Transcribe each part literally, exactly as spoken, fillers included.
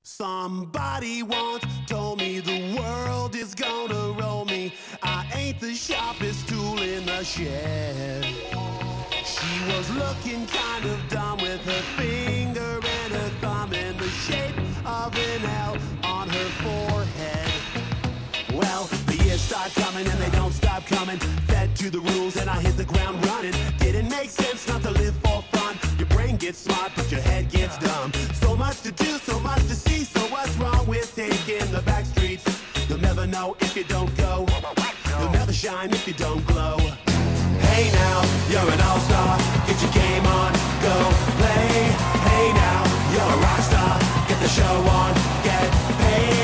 Somebody once told me the world is gonna roll me. I ain't the sharpest tool in the shed. She was looking kind of dumb with her finger and her thumb in the shape of an L on her forehead. Well, the years start coming and they don't stop coming. Fed to the rules and I hit the ground running. Didn't make sense not to live for fun. Your brain gets smart but your head gets dumb. So much to do, so much to see. So what's wrong with taking the back streets? You'll never know if you don't go. You'll never shine if you don't glow. Hey now, you're an all-star. Get your game on, go play. Hey now, you're a rock star. Get the show on, get paid.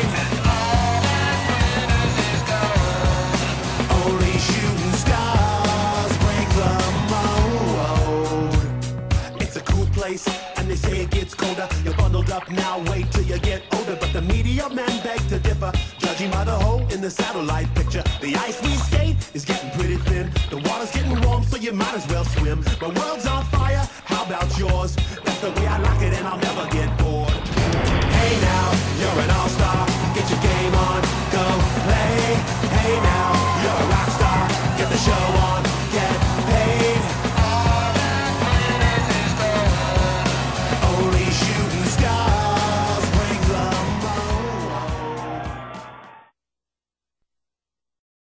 Only shooting stars break the mold. It's a cool place, and they say it gets colder. You're bundled up now, wait till you get older. But the media men beg to differ, judging by the hole in the satellite picture. The ice we skate is getting pretty thin. The water's getting warm, so you might as well swim. My world's on fire, how about yours? That's the way I like it, and I'll never get bored. Hey now, you're an all